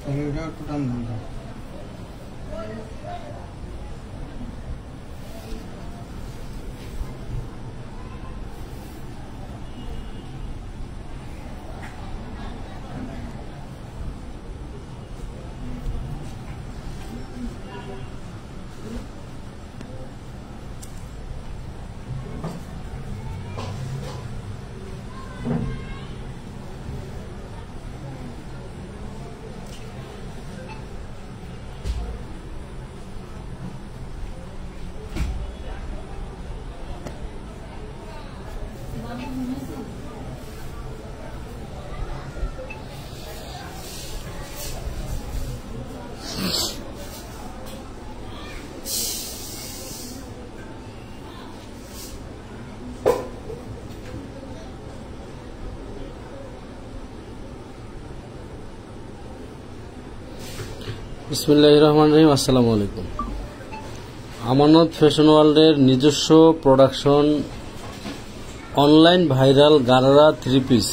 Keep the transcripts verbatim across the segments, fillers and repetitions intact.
এটা টোটাল দাম বিসমিল্লাহির রহমানির রহিম। আসসালামু আলাইকুম। আমানত ফ্যাশন ওয়ার্ল্ডের নিজস্ব production online viral gharara three piece,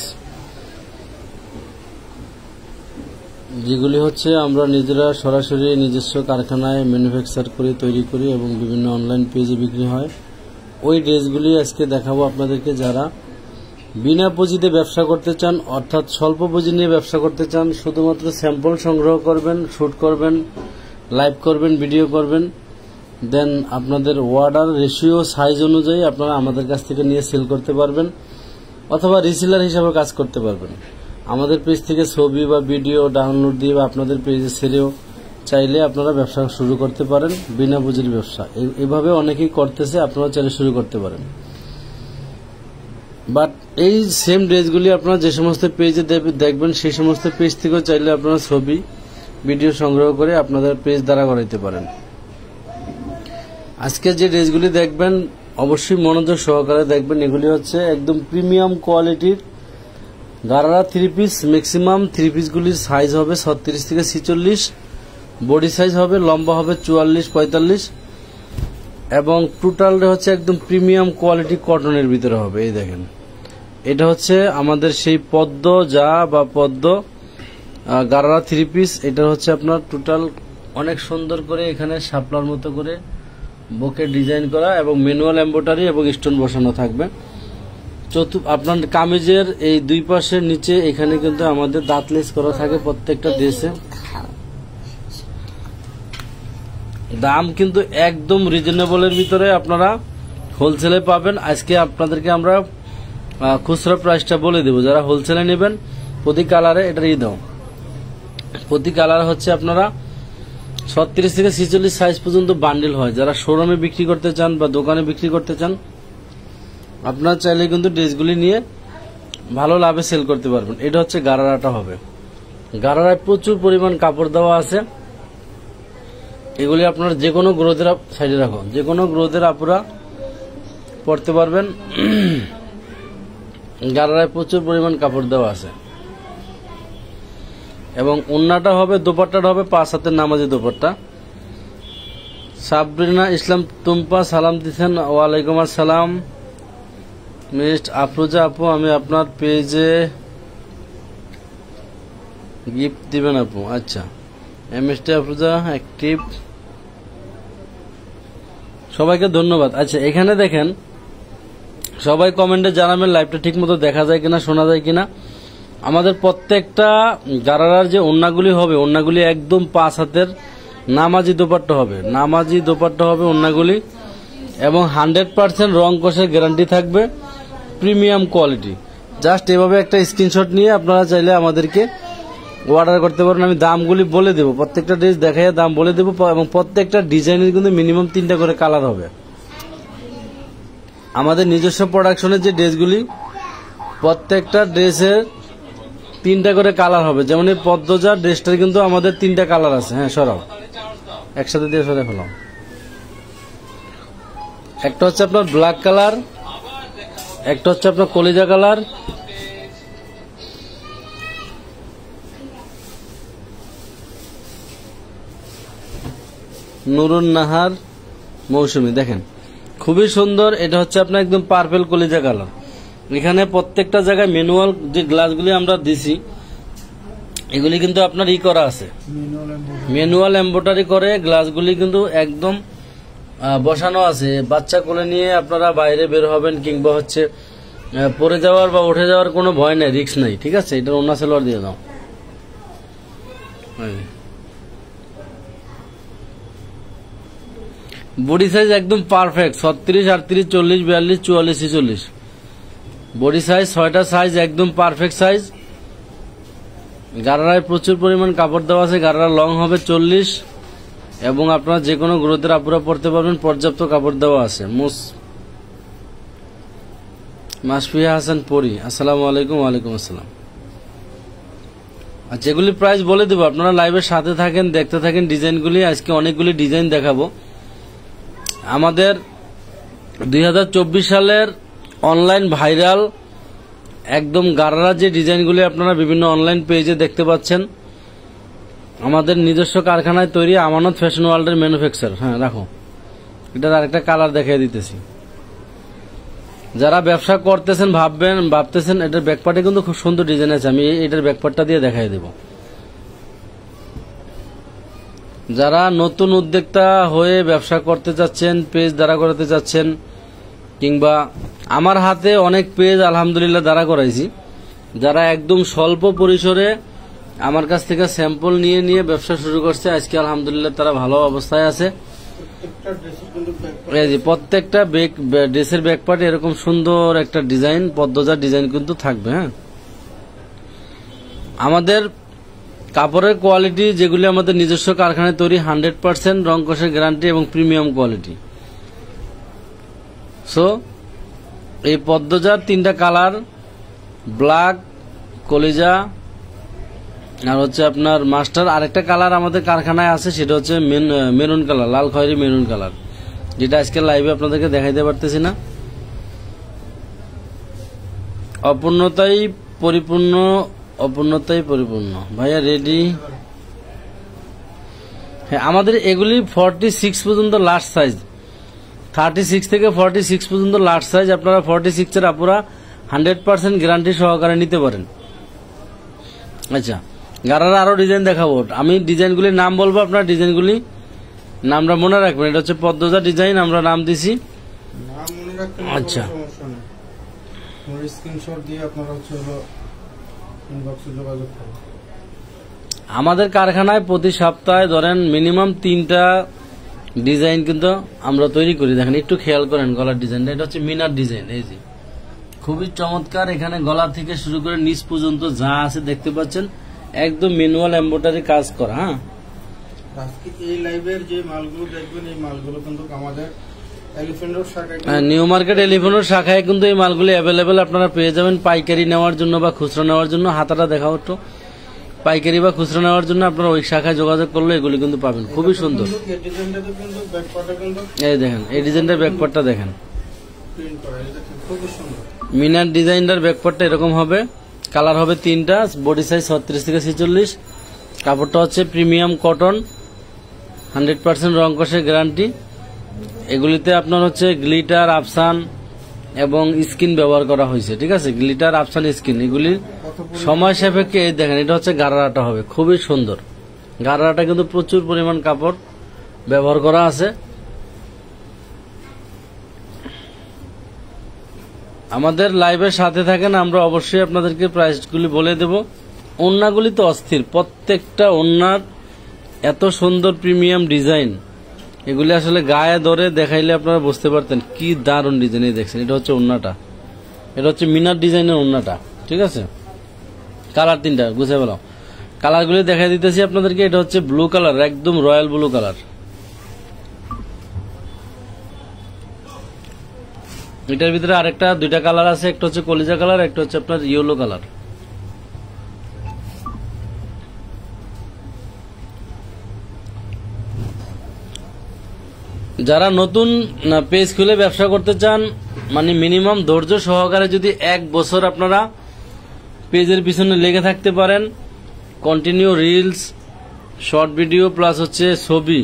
যেগুলি হচ্ছে আমরা নিজেরা সরাসরি নিজস্ব কারখানায় ম্যানুফ্যাকচার করে তৈরি করি এবং বিভিন্ন অনলাইন পেজে বিক্রি হয়। ওই ড্রেসগুলি আজকে দেখাবো আপনাদেরকে। যারা বিনা পুঁজিতে ব্যবসা করতে চান, অর্থাৎ স্বল্প পুঁজি নিয়ে ব্যবসা করতে চান, শুধুমাত্র স্যাম্পল সংগ্রহ করবেন, শ্যুট করবেন, লাইভ করবেন, ভিডিও করবেন, দেন আপনাদের অর্ডার রেশিও সাইজ অনুযায়ী আপনারা আমাদের কাছ থেকে নিয়ে সেল করতে পারবেন, অথবা রিসেলার হিসাবে কাজ করতে পারবেন। আমাদের পেজ থেকে ছবি বা ভিডিও ডাউনলোড দিয়ে বা আপনাদের পেজে ছেড়েও চাইলে আপনারা ব্যবসা শুরু করতে পারেন, বিনা পুঁজির ব্যবসা। এভাবে অনেকেই করতেছে, আপনারা চাইলে শুরু করতে পারেন। বাট এই সেম ড্রেসগুলি আপনারা যে সমস্ত পেজে দেখবেন, সেই সমস্ত পেজ থেকেও চাইলে আপনারা ছবি ভিডিও সংগ্রহ করে আপনাদের পেজ দ্বারা করাইতে পারেন। আজকে যে ড্রেসগুলি দেখবেন অবশ্যই মনোযোগ সহকারে দেখবেন। এগুলি হচ্ছে একদম প্রিমিয়াম কোয়ালিটির gharara three piece. Maximum three পিসগুলির সাইজ হবে ছত্রিশ থেকে ছিচল্লিশ, বডি সাইজ হবে, লম্বা হবে চুয়াল্লিশ পঁয়তাল্লিশ, এবং টোটাল হচ্ছে একদম প্রিমিয়াম কোয়ালিটি কটনের ভিতরে হবে। এই দেখেন, এটা হচ্ছে আমাদের সেই পদ্ম যা বা পদ্ম গারারা থ্রি পিস। এটা হচ্ছে আপনার টোটাল অনেক সুন্দর করে এখানে শাপলার মতো করে বুকে ডিজাইন করা এবং ম্যানুয়াল এমব্রয়ডারি এবং স্টোন বসানো থাকবে। চতুর্থ আপনার কামিজের এই দুই পাশের নিচে এখানে কিন্তু আমাদের দাঁতলেস করা থাকে প্রত্যেকটা ড্রেসে। দাম কিন্তু একদম রিজনেবলের ভিতরে আপনারা হোলসেলে পাবেন। আজকে আপনাদেরকে আমরা খুচরা প্রাইসটা বলে দেব। যারা হোলসেলে নেবেন প্রতি কালারে এটা দিয়ে দাও, প্রতি কালার হচ্ছে আপনারা ছত্রিশ থেকে ছিচল্লিশ সাইজ পর্যন্ত বান্ডিল হয়। যারা শোরুমে বিক্রি করতে চান বা দোকানে বিক্রি করতে চান, আপনারা চাইলে কিন্তু ড্রেসগুলি নিয়ে ভালো লাভে সেল করতে পারবেন। এটা হচ্ছে গারারাটা হবে। গারারায় প্রচুর পরিমাণ কাপড় দেওয়া আছে। এগুলি আপনার যে কোনো গ্রোথের সাইডে রাখো, যে কোনো গ্রোথের আপুরা পড়তে পারবেন। গারারায় প্রচুর পরিমাণ কাপড় দেওয়া আছে এবং ওন্নাটা হবে, দোপাট্টাটা হবে পাঁচ হাতের নামাজি দোপাট্টা। সাবরিনা ইসলাম তুম্পা সালাম দিচ্ছেন, ওয়ালাইকুম আসসালাম। মিস্ট আফরোজা আপু, আমি আপনার পেজে গিফট দিবেন আপু। আচ্ছা, এমএসটি আফরোজা অ্যাক্টিভ, সবাইকে ধন্যবাদ। আচ্ছা, এখানে দেখেন, সবাই কমেন্টে জানাবেন লাইভটা ঠিক মতো দেখা যায় কিনা, শোনা যায় কিনা। আমাদের প্রত্যেকটা গারারার যে ওন্নাগুলি হবে, ওন্নাগুলি একদম পাঁচ হাতের নামাজি দোপাট্টা হবে, নামাজি দোপাট্টা হবে ওন্নাগুলি, এবং হান্ড্রেড পার্সেন্ট রং কষের গ্যারান্টি থাকবে, প্রিমিয়াম কোয়ালিটি। জাস্ট এভাবে একটা স্ক্রিনশট নিয়ে আপনারা চাইলে আমাদেরকে অর্ডার করতে পারেন। আমি দামগুলি বলে দেবো, প্রত্যেকটা ড্রেস দেখাইয়া দাম বলে দেবো, এবং প্রত্যেকটা ডিজাইনের কিন্তু মিনিমাম তিনটা করে কালার হবে। আমাদের নিজস্ব প্রোডাকশনের যে ড্রেসগুলি, প্রত্যেকটা ড্রেসের তিনটা করে কালার হবে। যেমন এই পদ্মজা ড্রেসটার কিন্তু আমাদের তিনটা কালার আছে। হ্যাঁ, সরাও, একসাথে দিয়ে সরে ফেলাম। একটা হচ্ছে আপনার ব্ল্যাক কালার, একটা হচ্ছে আপনার কলিজা কালার, নুরুন নাহার মৌসুমী। দেখেন খুবই সুন্দর। এটা হচ্ছে আপনার একদম পার্পেল কলিজা কালার। এখানে প্রত্যেকটা জায়গায় ম্যানুয়াল যে গ্লাসগুলি আমরা দিছি, এগুলি কিন্তু আপনার ই করা আছে, ম্যানুয়াল এমব্রয়ডারি করে, গ্লাসগুলি কিন্তু একদম বসানো আছে। বাচ্চা কোলে নিয়ে আপনারা বাইরে বের হবেন কিংবা হচ্ছে পড়ে যাওয়ার বা উঠে যাওয়ার কোনো ভয় নাই, রিস্ক নাই। ঠিক আছে, এটার ওন্না সালোয়ার দিয়ে দাও। বডি সাইজ একদম পারফেক্ট, ছত্রিশ, আটত্রিশ, চল্লিশ, বিয়াল্লিশ, চুয়াল্লিশ, ছিচল্লিশ। বডি সাইজ ছয়টা সাইজ একদম পারফেক্ট সাইজ। গারারায় প্রচুর পরিমাণ কাপড় দেওয়া আছে। গারারা লং হবে চল্লিশ এবং আপনারা যে কোনো গ্রোথের আপুরা পড়তে পারবেন, পর্যাপ্ত কাপড় দেওয়া আছে। মুস মাসফিয়া হাসান পরি, আসসালামু আলাইকুম। ওয়ালাইকুম আসসালাম। আর যেগুলি প্রাইস বলে দেবো, আপনারা লাইভের সাথে থাকেন, দেখতে থাকেন ডিজাইনগুলি। আজকে অনেকগুলি ডিজাইন দেখাবো। আমাদের দুই হাজার চব্বিশ সালের অনলাইন ভাইরাল একদম গারারা যে ডিজাইনগুলি আপনারা বিভিন্ন অনলাইন পেজে দেখতে পাচ্ছেন, আমাদের নিজস্ব কারখানায় তৈরি আমানত ফ্যাশন ওয়ার্ল্ডের ম্যানুফ্যাকচার। হ্যাঁ রাখো, এটার আরেকটা কালার দেখিয়ে দিতেছি। যারা ব্যবসা করতেছেন, ভাববেন ভাবতেছেন এটার ব্যাকপার্টে কিন্তু খুব সুন্দর ডিজাইন আছে, আমি এটার ব্যাকপার্টটা দিয়ে দেখাই দেব। যারা নতুন উদ্যোক্তা হয়ে ব্যবসা করতে চাচ্ছেন, পেজ দাঁড়া করাতে চাচ্ছেন, কিংবা আমার হাতে অনেক পেজ আলহামদুলিল্লাহ দাঁড়া করাইছি, যারা একদম স্বল্প পরিসরে আমার কাছ থেকে স্যাম্পল নিয়ে নিয়ে ব্যবসা শুরু করছে, আজকে আলহামদুলিল্লাহ তারা ভালো অবস্থায় আছে। প্রত্যেকটা ড্রেসের ব্যাকপার্টে এরকম সুন্দর একটা ডিজাইন, পদ্মজার ডিজাইন কিন্তু থাকবে। হ্যাঁ, আমাদের কাপড়ের কোয়ালিটি যেগুলি আমাদের নিজস্ব কারখানায় তৈরি, হান্ড্রেড পার্সেন্ট রং কষের গ্যারান্টি এবং প্রিমিয়াম কোয়ালিটি। সো এই পদ্মজার তিনটা কালার, ব্ল্যাক, কলিজা আর হচ্ছে আপনার মাস্টার। আরেকটা কালার আমাদের কারখানায় আছে, সেটা হচ্ছে মেরুন কালার, লাল খয়েরি মেরুন কালার, যেটা আজকে লাইভে আপনাদেরকে দেখাইতে পারতেছি না। অপূর্ণতাই পরিপূর্ণ, অপূর্ণতাই পরিপূর্ণ। ভাইয়া রেডি? হ্যাঁ, আমাদের এগুলি ফর্টি সিক্স পর্যন্ত লাস্ট সাইজ, থার্টি সিক্স থেকে ফর্টি সিক্স পর্যন্ত লাস্ট সাইজ। আপনারা ফর্টি সিক্স এর আপুরা হান্ড্রেড পার্সেন্ট গ্যারান্টি সহকারে নিতে পারেন। আচ্ছা, গারারা আরো ডিজাইন দেখাবো, আমি ডিজাইনগুলির নাম বলবো, আপনার ডিজাইনগুলি নামটা মনে রাখবেন। এটা হচ্ছে পদ্মজা ডিজাইন, আমরা নাম দিছি। আচ্ছা, আমাদের কারখানায় প্রতি সপ্তাহে ধরেন মিনিমাম তিনটা ডিজাইন কিন্তু আমরা তৈরি করি। দেখেন, একটু খেয়াল করেন গলার ডিজাইনটা, এটা হচ্ছে মিনার ডিজাইন। এই যে খুবই চমৎকার, এখানে গলা থেকে শুরু করে নিচ পর্যন্ত যা আছে দেখতে পাচ্ছেন, একদম ম্যানুয়াল এমব্রয়ডারি কাজ করা। হ্যাঁ, এই লাইভের যে মালগুলো দেখবেন, এই মালগুলো কিন্তু আমাদের নিউ মার্কেট এলিফেন্ট শাখায় কিন্তু এই মালগুলি অ্যাভেলেবেল আপনারা পেয়ে যাবেন, পাইকারি নেওয়ার জন্য বা খুচরা নেওয়ার জন্য। হাতাটা দেখাও একটু, পাইকারি বা খুচরা নেওয়ার জন্য আপনারা ওই শাখায় যোগাযোগ করলে এগুলি কিন্তু পাবেন। খুবই সুন্দর। এই দেখেন, এই ডিজাইনটার ব্যাকপার্টটা দেখেন, মিনার ডিজাইনটার ব্যাকপার্টটা এরকম হবে। কালার হবে তিনটা, বডি সাইজ ছত্রিশ থেকে ছেচল্লিশ। কাপড়টা হচ্ছে প্রিমিয়াম কটন, হান্ড্রেড পার্সেন্ট রং কষের গ্যারান্টি। এগুলিতে আপনার হচ্ছে গ্লিটার, আফসান এবং স্কিন ব্যবহার করা হয়েছে। ঠিক আছে, গ্লিটার, আফসান, স্কিন, এগুলির সময় সাপেক্ষে এই দেখেন, এটা হচ্ছে গারারাটা হবে খুবই সুন্দর। গারারাটা কিন্তু প্রচুর পরিমাণ কাপড় ব্যবহার করা আছে। আমাদের লাইভের সাথে থাকেন, আমরা অবশ্যই আপনাদেরকে প্রাইসগুলি বলে দেব। ওন্নাগুলি তো অস্থির, প্রত্যেকটা ওন্নার এত সুন্দর প্রিমিয়াম ডিজাইন, এগুলি আসলে গায়ে ধরে দেখাইলে আপনারা বুঝতে পারতেন কি দারুণ ডিজাইন। এই দেখছেন, এটা হচ্ছে ওন্নাটা, এটা হচ্ছে মিনার ডিজাইনের ওন্নাটা। ঠিক আছে, কালার তিনটা বুঝে পেলাম। কালারগুলি দেখাই দিতেছি আপনাদেরকে। এটা হচ্ছে ব্লু কালার, একদম রয়্যাল ব্লু কালার। এটার ভিতরে আরেকটা দুইটা কালার আছে, একটা হচ্ছে কলিজা কালার, একটা হচ্ছে আপনার ইয়েলো কালার। যারা নতুন পেজ খুলে ব্যবসা করতে চান, মানে মিনিমাম ধৈর্য সহকারে যদি এক বছর আপনারা পেজের পিছনে লেগে থাকতে পারেন, continue reels, short video plus হচ্ছে ছবি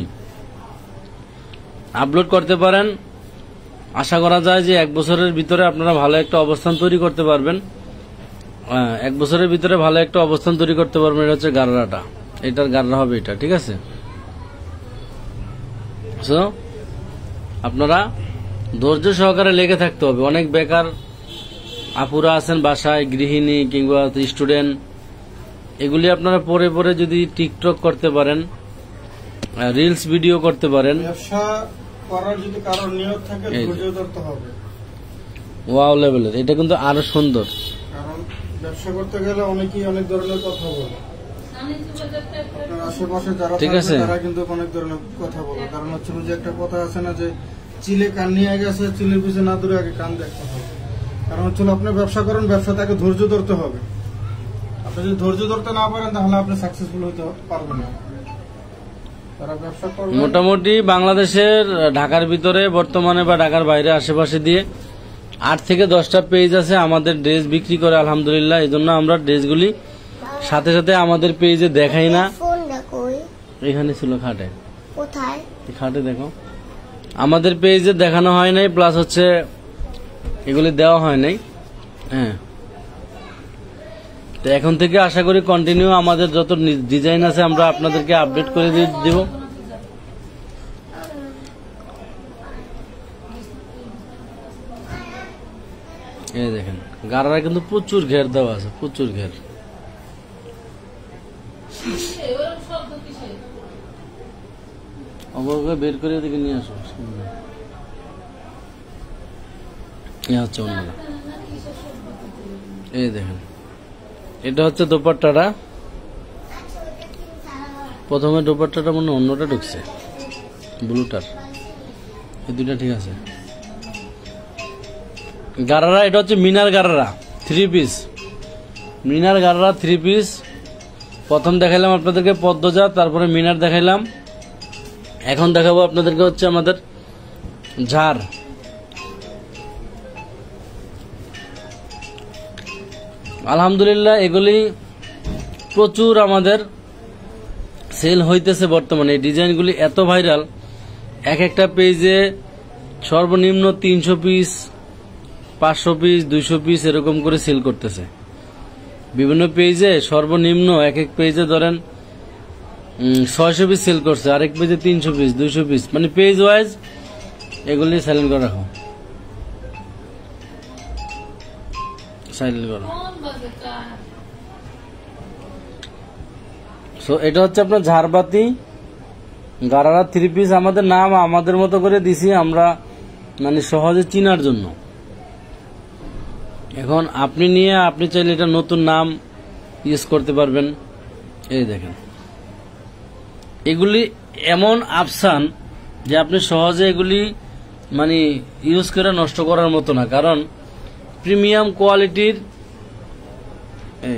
আপলোড করতে পারেন, আশা করা যায় যে এক বছরের ভিতরে আপনারা ভালো একটা অবস্থান তৈরি করতে পারবেন। হ্যাঁ, এক বছরের ভিতরে ভালো একটা অবস্থান তৈরি করতে পারবেন। এটা হচ্ছে গাররাটা, এটার গাররা হবে এটা, ঠিক আছে। সো আপনারা ধৈর্য সহকারে লেগে থাকতে হবে। অনেক বেকার আপুরা আছেন বাসায়, গৃহিণী কিংবা স্টুডেন্ট, এগুলি আপনারা পরে পরে যদি টিকটক করতে পারেন, রিলস ভিডিও করতে পারেন, ব্যবসা করার যদি কারোর নিয়ত থাকে ধৈর্য ধরতে হবে। ওয়াও লেভেলের, এটা কিন্তু আরো সুন্দর। কারণ ব্যবসা করতে গেলে অনেকেই অনেক ধরনের কথা বলে, আপনার আশেপাশে যারা ঠিক আছে। থাকবে তারা কিন্তু অনেক ধরনের কথা বলে। কারণ হচ্ছে যে একটা কথা আছে না যে চিলে কান নিয়ে গেছে, চিলের পিছনে না দূরে আগে কান দেখতে হবে। কারণ হচ্ছে আপনি ব্যবসা করেন, ব্যবসা তাকে ধৈর্য ধরতে হবে। আপনি যদি ধৈর্য ধরতে না পারেন তাহলে আপনি সাকসেসফুল হতে পারবেন না। তারা ব্যবসা করবে মোটামুটি বাংলাদেশের ঢাকার ভিতরে বর্তমানে বা ঢাকার বাইরে আশেপাশে দিয়ে আট থেকে দশটা পেজ আছে আমাদের ড্রেস বিক্রি করে আলহামদুলিল্লাহ। এই জন্য আমরা ড্রেসগুলি সাথে সাথে আমাদের পেজে দেখাই না। এখানে ছিল খাটে, কোথায় খাটে দেখো, আমাদের পেজে দেখানো হয় নাই, প্লাস হচ্ছে এগুলি দেওয়া হয় নাই। হ্যাঁ, তো এখন থেকে আশা করি কন্টিনিউ আমাদের যত ডিজাইন আছে আমরা আপনাদেরকে আপডেট করে দিব। এই দেখেন গাড়ারা কিন্তু প্রচুর ঘের দেওয়া আছে, প্রচুর ঘের। অবশ্যই বের করে এদিকে নিয়ে আসো। এ হচ্ছে অন্যরা, এই দেখেন এটা হচ্ছে দোপাট্টাটা। প্রথমে দোপাট্টাটা মনে অন্যটা ঢুকছে, ব্লুটার, এই দুইটা ঠিক আছে। গারারা, এটা হচ্ছে Minar gharara three piece, Minar gharara three piece. প্রথম দেখাইলাম আপনাদেরকে পদ্মজা, তারপরে মিনার দেখাইলাম, এখন দেখাবো আপনাদেরকে হচ্ছে আমাদের ঝাড়। আলহামদুলিল্লাহ এগুলি প্রচুর আমাদের সেল হইতেছে বর্তমানে। এই ডিজাইনগুলি এত ভাইরাল, এক একটা পেজে সর্বনিম্ন তিনশো পিস, পাঁচশো পিস, দুইশো পিস এরকম করে সেল করতেছে। বিভিন্ন পেজে সর্বনিম্ন এক এক পেজে ধরেন ছয়শো পিস সেল করছে, আরেক পেজে তিনশো পিস, দুইশো পিস, মানে পেজ ওয়াইজ এগুলি সাইলেন্ট করে রাখো, সাইলেন্ট করো। সো এটা হচ্ছে আপনার ঝাড়বাতি গারারা থ্রি পিস। আমাদের নাম আমাদের মতো করে দিছি আমরা, মানে সহজে চিনার জন্য। এখন আপনি নিয়ে আপনি চাইলে এটা নতুন নাম ইউজ করতে পারবেন। এই দেখেন এগুলি এমন আফসান যে আপনি সহজে এগুলি মানে ইউজ করে নষ্ট করার মতো না, কারণ প্রিমিয়াম কোয়ালিটির। এই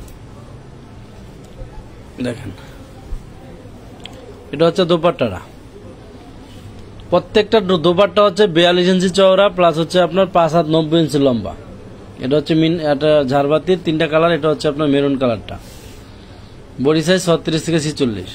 দেখেন এটা হচ্ছে দোপাট্টাটা, প্রত্যেকটা দোপাট্টা হচ্ছে বিয়াল্লিশ ইঞ্চি চওড়া, প্লাস হচ্ছে আপনার পাঁচ হাত নব্বই ইঞ্চি লম্বা। এটা হচ্ছে মিন, এটা ঝাড়বাতির তিনটা কালার। এটা হচ্ছে আপনার মেরুন কালারটা, বডি সাইজ ছত্রিশ থেকে ছিচল্লিশ।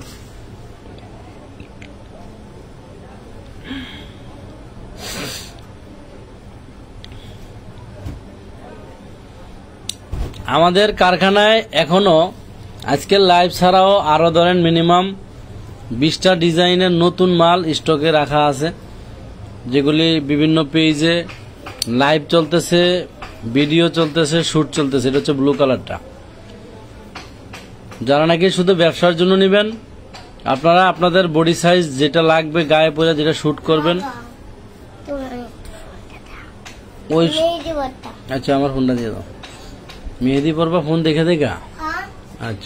আমাদের কারখানায় এখনো আজকের লাইভ ছাড়াও আরো ধরেন মিনিমাম বিশটা ডিজাইনের নতুন মাল স্টকে রাখা আছে, যেগুলি বিভিন্ন পেজে লাইভ চলতেছে, ভিডিও চলতেছে, শুট চলতেছে। এটা হচ্ছে ব্লু কালারটা। যারা নাকি শুধু ব্যবসার জন্য নেবেন, আপনারা আপনাদের বডি সাইজ যেটা লাগবে, গায়ে পরে যেটা শুট করবেন ওই। আচ্ছা আমার ফোনটা দিয়ে দাও, মেহেদি পরবা ফোন দেখে দেখা। আচ্ছা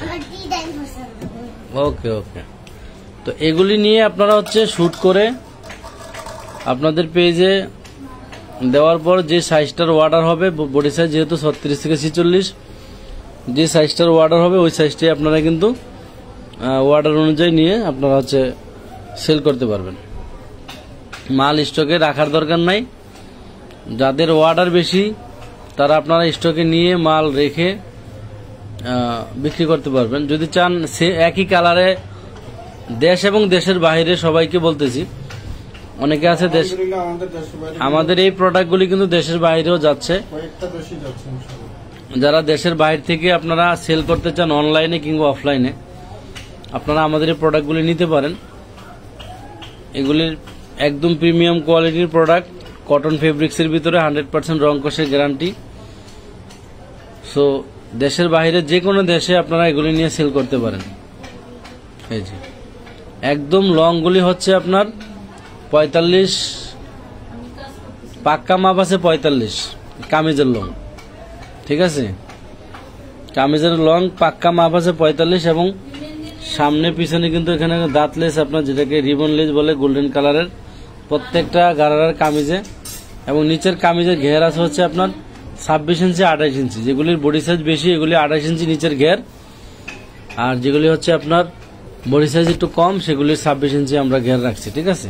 ওকে ওকে। তো এগুলি নিয়ে আপনারা হচ্ছে শুট করে আপনাদের পেজে দেওয়ার পর যে সাইজটার অর্ডার হবে, বডি সাইজ যেহেতু ছত্রিশ থেকে ছিচল্লিশ, যে সাইজটার অর্ডার হবে ওই সাইজটাই আপনারা কিন্তু অর্ডার অনুযায়ী নিয়ে আপনারা হচ্ছে সেল করতে পারবেন। মাল স্টকে রাখার দরকার নাই। যাদের অর্ডার বেশি তারা আপনারা স্টকে নিয়ে মাল রেখে বিক্রি করতে পারবেন। যদি চান সে একই কালারে দেশ এবং দেশের বাইরে সবাইকে বলতেছি, অনেকে আছে দেশ, আমাদের এই প্রোডাক্টগুলি কিন্তু দেশের বাইরেও যাচ্ছে। যারা দেশের বাইরে থেকে আপনারা সেল করতে চান অনলাইনে কিংবা অফলাইনে, আপনারা আমাদের এই প্রোডাক্টগুলি নিতে পারেন। এগুলির একদম প্রিমিয়াম কোয়ালিটির প্রোডাক্ট, কটন ফেব্রিক্সের ভিতরে হান্ড্রেড পার্সেন্ট রং কষের গ্যারান্টি। সো দেশের বাইরে যে কোনো দেশে আপনারা এগুলি নিয়ে সেল করতে পারেন। এই যে একদম লংগুলি হচ্ছে আপনার পঁয়তাল্লিশ, পাক্কা মাপ আছে পঁয়তাল্লিশ কামিজের লং, ঠিক আছে। কামিজের লং পাক্কা মাপ আছে পঁয়তাল্লিশ, এবং সামনে পিছনে কিন্তু এখানে দাঁত লেস, আপনার যেটাকে রিবন লেস বলে, গোল্ডেন কালারের প্রত্যেকটা গারারার কামিজে। এবং নিচের কামিজের ঘের আছে হচ্ছে আপনার ছাব্বিশ ইঞ্চি আঠাইশ ইঞ্চি, যেগুলির বডি সাইজ বেশি এগুলি আঠাইশ ইঞ্চি নিচের ঘের, আর যেগুলি হচ্ছে আপনার বডি সাইজ একটু কম সেগুলির ছাব্বিশ ইঞ্চি আমরা ঘের রাখছি, ঠিক আছে।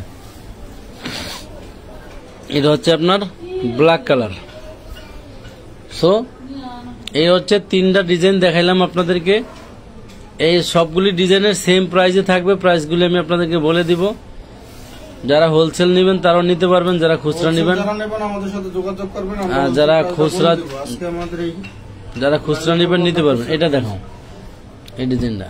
এটা হচ্ছে আপনার ব্ল্যাক কালার। সো এই হচ্ছে তিনটা ডিজাইন দেখাইলাম আপনাদেরকে। এই সবগুলি ডিজাইনের সেম প্রাইসে থাকবে, প্রাইসগুলি আমি আপনাদেরকে বলে দিব। যারা হোলসেল নেবেন তারাও নিতে পারবেন, যারা খুচরা নেবেন আমাদের সাথে যোগাযোগ করবেন, যারা খুচরা যারা খুচরা নেবেন নিতে পারবেন। এটা দেখো এই ডিজাইনটা,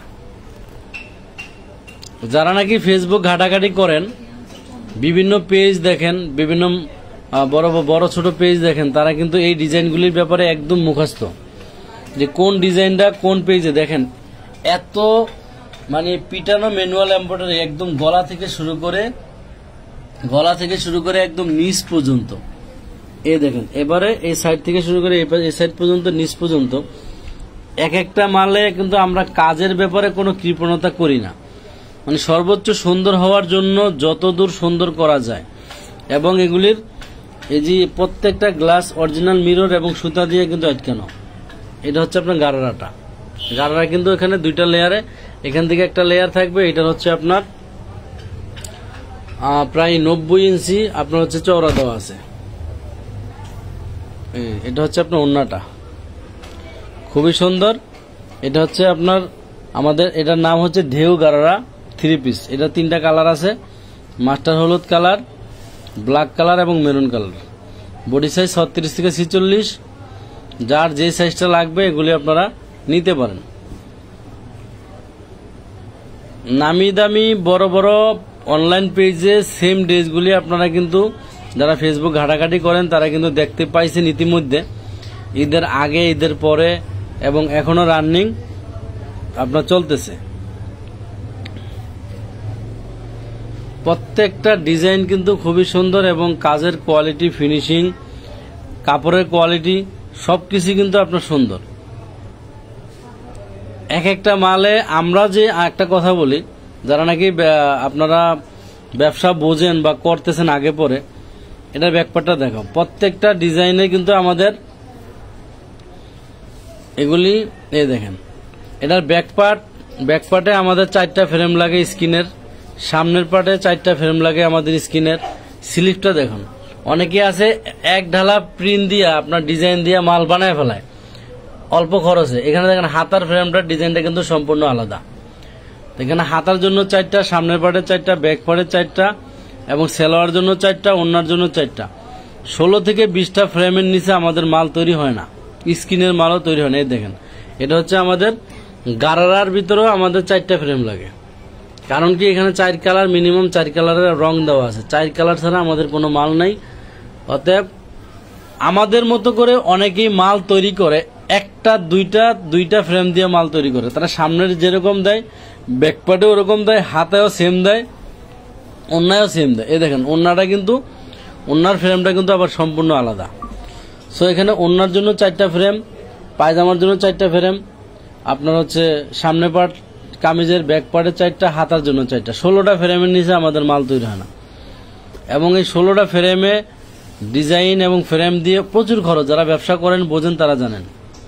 যারা নাকি ফেসবুক ঘাটাঘাটি করেন, বিভিন্ন পেজ দেখেন, বিভিন্ন বড় বড় ছোট পেজ দেখেন, তারা কিন্তু এই ডিজাইনগুলির ব্যাপারে একদম মুখস্থ, যে কোন ডিজাইনটা কোন পেজে। দেখেন এত মানে পিটানো ম্যানুয়াল এমব্রয়ডারি, একদম গলা থেকে শুরু করে গলা থেকে শুরু করে একদম নিচ পর্যন্ত। এই দেখেন এবারে এই সাইড থেকে শুরু করে এই সাইড পর্যন্ত নিচ পর্যন্ত এক একটা মালে কিন্তু আমরা কাজের ব্যাপারে কোনো কৃপণতা করি না, মানে সর্বোচ্চ সুন্দর হওয়ার জন্য যতদূর সুন্দর করা যায়। এবং এগুলির এই যে প্রত্যেকটা গ্লাস অরিজিনাল মিরর এবং সুতা দিয়ে কিন্তু আটকানো। এটা হচ্ছে আপনার গারারাটা, গারারা কিন্তু এখানে দুইটা লেয়ারে, এখান থেকে একটা লেয়ার থাকবে। এটা হচ্ছে আপনার প্রায় নব্বই ইঞ্চি আপনার হচ্ছে চওড়া দেওয়া আছে। এটা হচ্ছে আপনার ওড়নাটা, খুবই সুন্দর। এটা হচ্ছে আপনার আমাদের এটার নাম হচ্ছে ঢেউ গারারা থ্রি পিস। এটা তিনটা কালার আছে, মাস্টার হলুদ কালার, ব্ল্যাক কালার এবং মেরুন কালার। বডি সাইজ ছত্রিশ থেকে ছিচল্লিশ, যার যে সাইজটা লাগবে এগুলি আপনারা নিতে পারেন। নামি দামি বড় বড় অনলাইন পেজে সেম ড্রেসগুলি আপনারা কিন্তু যারা ফেসবুক ঘাটাঘাটি করেন তারা কিন্তু দেখতে পাইছেন ইতিমধ্যে, ঈদের আগে, ঈদের পরে এবং এখনো রানিং আপনার চলতেছে। প্রত্যেকটা ডিজাইন কিন্তু খুবই সুন্দর এবং কাজের কোয়ালিটি, ফিনিশিং, কাপড়ের কোয়ালিটি সবকিছু কিন্তু আপনার সুন্দর। এক একটা মালে আমরা যে একটা কথা বলি, যারা নাকি আপনারা ব্যবসা বোঝেন বা করতেছেন আগে পরে, এটার ব্যাকপার্টটা দেখো। প্রত্যেকটা ডিজাইনে কিন্তু আমাদের এগুলি এই দেখেন, এটার ব্যাকপার্ট, ব্যাকপার্টে আমাদের চারটা ফ্রেম লাগে স্কিনের, সামনের পার্টে চারটা ফ্রেম লাগে আমাদের স্কিনের। স্লিপটা দেখুন, অনেকে আছে এক ঢালা প্রিন্ট দিয়া আপনার ডিজাইন দিয়া মাল বানায় ফেলায় অল্প খরচে। এখানে দেখেন হাতার ফ্রেমটার ডিজাইনটা কিন্তু সম্পূর্ণ আলাদা। এখানে হাতার জন্য চারটা, সামনের পার্টের চারটা, ব্যাক পার্টের চারটা এবং সেলোয়ার জন্য চারটা, ওড়নার জন্য চারটা। ষোলো থেকে বিশটা ফ্রেমের নিচে আমাদের মাল তৈরি হয় না, স্কিনের মালও তৈরি হয় না। এই দেখেন, এটা হচ্ছে আমাদের গারারার ভিতরেও আমাদের চারটা ফ্রেম লাগে। কারণ কি, এখানে চার কালার, মিনিমাম চার কালারের রং দেওয়া আছে। চার কালার ছাড়া আমাদের কোনো মাল নাই। অতএব আমাদের মতো করে অনেকেই মাল তৈরি করে, একটা দুইটা দুইটা ফ্রেম দিয়ে মাল তৈরি করে। তারা সামনের যেরকম দেয়, ব্যাকপার্টেও ওরকম দেয়, হাতেও সেম দেয়, ওড়নায়ও সেম দেয়। এই দেখেন ওড়নাটা কিন্তু, ওড়নার ফ্রেমটা কিন্তু আবার সম্পূর্ণ আলাদা। সো এখানে ওড়নার জন্য চারটা ফ্রেম, পায়জামার জন্য চারটা ফ্রেম, আপনার হচ্ছে সামনে পার্ট কামিজের ব্যাক পার্টের চারটা, হাতার জন্য চারটা। ষোলোটা ফ্রেমের নিচে আমাদের মাল তৈরি হয় না। এবং এই ষোলোটা ফ্রেমে ডিজাইন এবং ফ্রেম দিয়ে প্রচুর খরচ। যারা ব্যবসা করেন বোঝেন, তারা জানেন।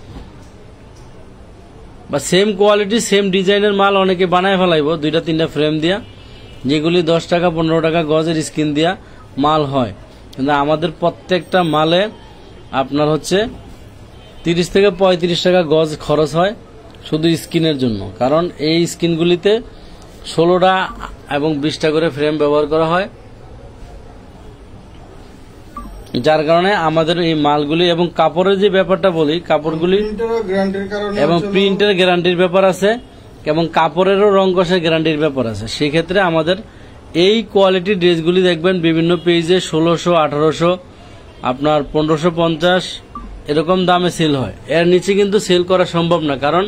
বা সেম কোয়ালিটি সেম ডিজাইনের মাল অনেকে বানায় ফেলাইব দুইটা তিনটা ফ্রেম দিয়া, যেগুলি দশ টাকা পনেরো টাকা গজের স্কিন দিয়া মাল হয়। কিন্তু আমাদের প্রত্যেকটা মালে আপনার হচ্ছে তিরিশ থেকে পঁয়ত্রিশ টাকা গজ খরচ হয় শুধু স্কিনের জন্য। কারণ এই স্কিনগুলিতে ষোলোটা এবং বিশটা করে ফ্রেম ব্যবহার করা হয়। যার কারণে আমাদের এই মালগুলি এবং কাপড়ের যে ব্যাপারটা বলি, কাপড়গুলি এবং প্রিন্টের গ্যারান্টির ব্যাপার আছে এবং কাপড়েরও রং কষের গ্যারান্টির ব্যাপার আছে। সেক্ষেত্রে আমাদের এই কোয়ালিটির ড্রেসগুলি দেখবেন বিভিন্ন পেজে ষোলোশো আঠারোশো আপনার পনেরোশো পঞ্চাশ এরকম দামে সেল হয়। এর নিচে কিন্তু সেল করা সম্ভব না, কারণ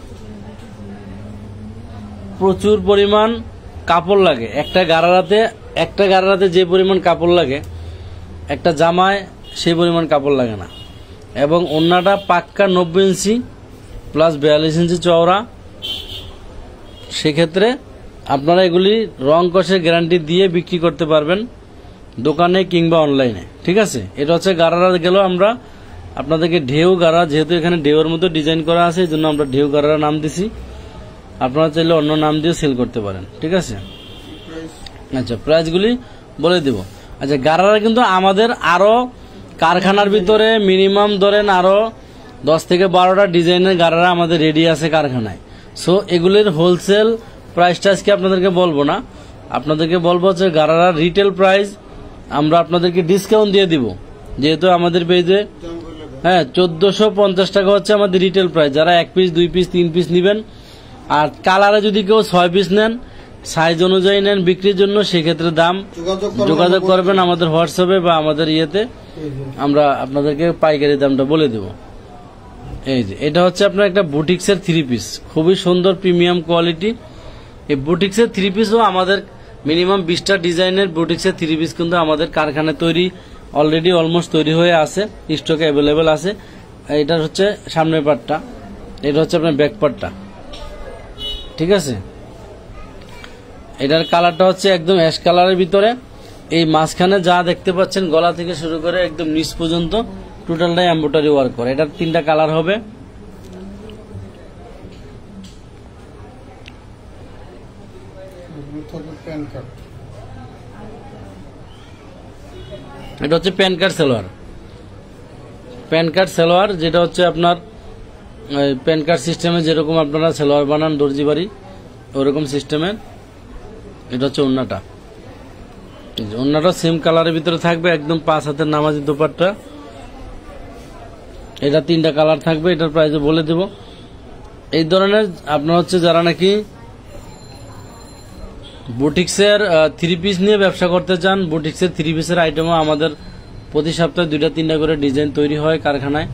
প্রচুর পরিমাণ কাপড় লাগে। একটা গারারাতে একটা গারারাতে যে পরিমাণ কাপড় লাগে একটা জামায় সেই পরিমাণ কাপড় লাগে না। এবং ওড়নাটা পাক্কা নব্বই ইঞ্চি প্লাস বিয়াল্লিশ ইঞ্চি চওড়া। সেক্ষেত্রে আপনারা এগুলি রং কষের গ্যারান্টি দিয়ে বিক্রি করতে পারবেন দোকানে কিংবা অনলাইনে। ঠিক আছে, এটা হচ্ছে গারারা গেল। আমরা আপনাদেরকে ঢেউ গারা, যেহেতু এখানে ঢেউর মতো ডিজাইন করা আছে এই জন্য আমরা ঢেউ গারারা নাম দিছি। আপনারা চাইলে অন্য নাম দিয়ে সেল করতে পারেন। ঠিক আছে, আচ্ছা প্রাইসগুলি বলে দেব। আচ্ছা, গারারা কিন্তু আমাদের আরো কারখানার ভিতরে মিনিমাম ধরেন আরো দশ থেকে বারোটা ডিজাইনের গারারা আমাদের রেডি আছে কারখানায়। সো এগুলির হোলসেল প্রাইসটা আজকে আপনাদেরকে বলবো না, আপনাদেরকে বলবো হচ্ছে গারারা রিটেল প্রাইস আমরা আপনাদেরকে ডিসকাউন্ট দিয়ে দিব। যেহেতু আমাদের পেজে হ্যাঁ চোদ্দশো পঞ্চাশ টাকা হচ্ছে আমাদের রিটেল প্রাইস। যারা এক পিস দুই পিস তিন পিস নেবেন আর কালারে যদি কেউ ছয় পিস নেন সাইজ অনুযায়ী নেন বিক্রির জন্য, সেক্ষেত্রে দাম যোগাযোগ করবেন আমাদের হোয়াটসঅ্যাপে বা আমাদের ইয়েতে, আমরা আপনাদেরকে পাইকারি দামটা বলে দেব। এই যে এটা হচ্ছে আপনার একটা বুটিক্সের থ্রি পিস, খুবই সুন্দর প্রিমিয়াম কোয়ালিটি। এই বুটিক্সের থ্রি পিসও আমাদের মিনিমাম বিশটা ডিজাইনের বুটিক্সের থ্রি পিস কিন্তু আমাদের কারখানায় তৈরি অলরেডি অলমোস্ট তৈরি হয়ে আছে, স্টকে অ্যাভেলেবেল আছে। এটা হচ্ছে সামনের পার্টটা, এটা হচ্ছে আপনার ব্যাক পার্টটা। ঠিক আছে, এটার কালারটা হচ্ছে একদম অ্যাশ কালারের ভিতরে। এই মাঝখানে যা দেখতে পাচ্ছেন গলা থেকে শুরু করে একদম নিচ পর্যন্ত টোটালটাই এমব্রয়ডারি ওয়ার্ক করে। এটার তিনটা কালার হবে। এটা হচ্ছে pant cut salwar, pant cut salwar যেটা হচ্ছে আপনার প্যান কার্ড সিস্টেমে যেরকম আপনারা সালোয়ার বানান দর্জি বাড়ি ওরকম সিস্টেমের। এটা হচ্ছে ওড়নাটা, ওড়নাটা সেম কালারের ভিতরে থাকবে, একদম পাঁচ হাতের নামাজি দোপাট্টা। এটা তিনটা কালার থাকবে, এটার প্রাইস বলে দেব। এই ধরনের আপনার হচ্ছে যারা নাকি বুটিক্সের থ্রি পিস নিয়ে ব্যবসা করতে চান, বুটিক্সের থ্রি পিসের আইটেমও আমাদের প্রতি সপ্তাহে দুইটা তিনটা করে ডিজাইন তৈরি হয় কারখানায়।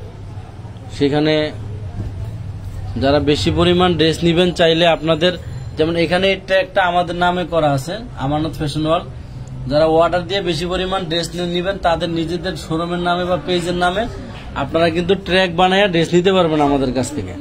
সেখানে যারা বেশি পরিমাণ ড্রেস নিবেন চাইলে আপনাদের, যেমন এখানে এটা একটা আমাদের নামে করা আছে আমানত ফ্যাশন ওয়ার্ল্ড, যারা অর্ডার দিয়ে বেশি পরিমাণ ড্রেস নিবেন তাদের নিজেদের শোরুমের নামে বা পেজের নামে আপনারা কিন্তু ট্র্যাক বানায় ড্রেস নিতে পারবেন আমাদের কাছ থেকে।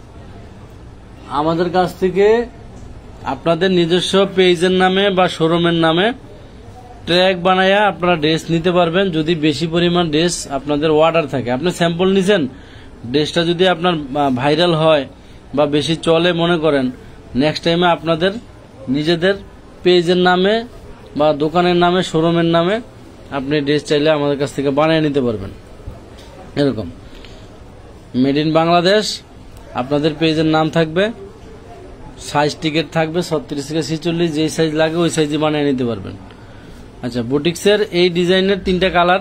আমাদের কাছ থেকে আপনাদের নিজস্ব পেজের নামে বা শোরুমের নামে ট্র্যাক বানায়া আপনারা ড্রেস নিতে পারবেন যদি বেশি পরিমাণ ড্রেস আপনাদের অর্ডার থাকে। আপনি স্যাম্পল নিছেন, ড্রেসটা যদি আপনার ভাইরাল হয় বা বেশি চলে মনে করেন, নেক্সট টাইমে আপনাদের নিজেদের পেজের নামে বা দোকানের নামে শোরুমের নামে আপনি ড্রেস চাইলে আমাদের কাছ থেকে বানিয়ে নিতে পারবেন। এরকম মেড ইন বাংলাদেশ আপনাদের পেজের নাম থাকবে, সাইজ টিকেট থাকবে ছত্রিশ থেকে ছিচল্লিশ, যেই সাইজ লাগে ওই সাইজে বানিয়ে নিতে পারবেন। আচ্ছা, বুটিক্সের এই ডিজাইনের তিনটা কালার।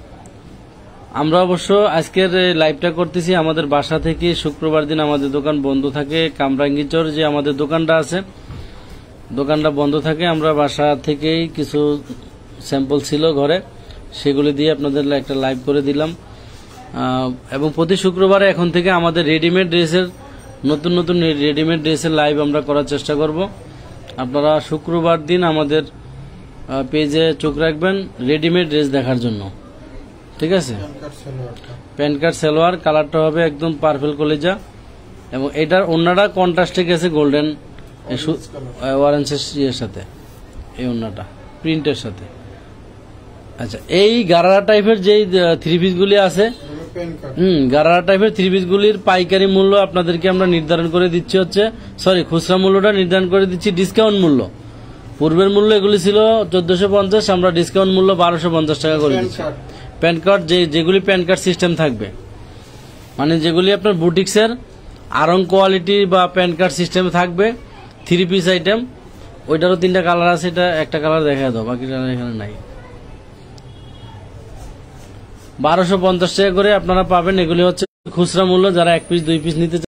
আমরা অবশ্য আজকের লাইভটা করতেছি আমাদের বাসা থেকে। শুক্রবার দিন আমাদের দোকান বন্ধ থাকে, কামরাঙ্গীচর যে আমাদের দোকানটা আছে দোকানটা বন্ধ থাকে। আমরা বাসা থেকেই কিছু স্যাম্পল ছিল ঘরে, সেগুলি দিয়ে আপনাদের একটা লাইভ করে দিলাম। এবং প্রতি শুক্রবারে এখন থেকে আমাদের রেডিমেড ড্রেসের নতুন নতুন রেডিমেড ড্রেসের লাইভ আমরা করার চেষ্টা করব। আপনারা শুক্রবার দিন আমাদের পেজে চোখ রাখবেন রেডিমেড ড্রেস দেখার জন্য। ঠিক আছে, প্যান কার্ড সালোয়ার কালারটা হবে একদম পার্পল কলিজা এবং এটার ওড়নাটা কন্ট্রাস্টে গেছে গোল্ডেন অরেঞ্জের ইয়ের সাথে, এই ওড়নাটা প্রিন্টের সাথে। আচ্ছা, এই গারারা টাইপের যেই থ্রি পিসগুলি আছে, হুম গারারা টাইপের থ্রি পিসগুলির পাইকারি মূল্য আপনাদেরকে আমরা নির্ধারণ করে দিচ্ছি হচ্ছে, সরি খুচরা মূল্যটা নির্ধারণ করে দিচ্ছি ডিসকাউন্ট মূল্য। পূর্বের মূল্য এগুলি ছিল চোদ্দশো পঞ্চাশ, আমরা ডিসকাউন্ট মূল্য বারোশো পঞ্চাশ টাকা করে দিচ্ছি। প্যান কার্ড যে যেগুলি প্যান কার্ড সিস্টেম থাকবে, মানে যেগুলি আপনার বুটিক্সের আরং কোয়ালিটি বা প্যান কার্ড সিস্টেম থাকবে থ্রি পিস আইটেম, ওইটারও তিনটা কালার আছে। এটা একটা কালার দেখা দাও, বাকি কালার এখানে নাই। বারোশো পঞ্চাশ টাকা করে আপনারা পাবেন। এগুলি হচ্ছে খুচরা মূল্য, যারা এক পিস দুই পিস নিতে